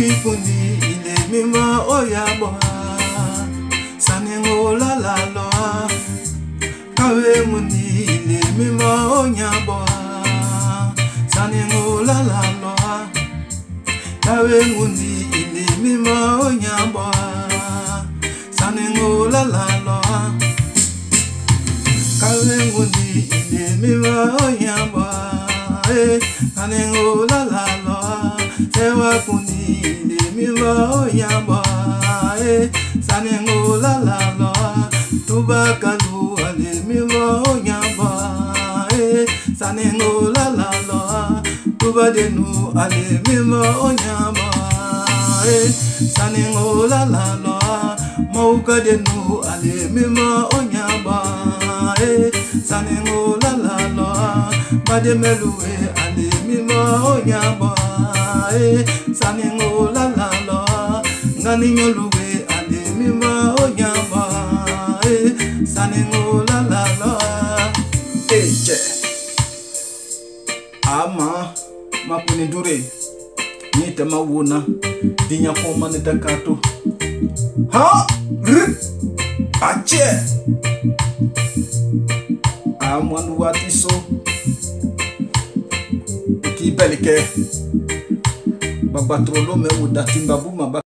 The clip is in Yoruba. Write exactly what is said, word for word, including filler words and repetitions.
Pundi ile mima oyabo Sanengo la la loa Kawe mundi ile mima onyabo Sanengo la la loa Kawe mundi ile mima onyabo Sanengo la la loa Kawe mundi ile mima onyabo Sanengo la la loa Sewa kundi ile mima onyabo Sanengo la la loa Tubakalu ale mima onyabo Sanengo la la loa Tubadenu ale mima onyabo Sanengo la la loa Maukadenu ale mima onyabo Sanengo la la loa Bademelue ale mima onyabo Sanengo la la loa Ngani nyoluwe ale mima onyabo Sanengo la la loa Eje Ama Mapuni dure Nite mawuna Dinya koma ni dakato Ha R Ache Amwanu watiso Kibelike Babatrolo me udatimbabu mabaka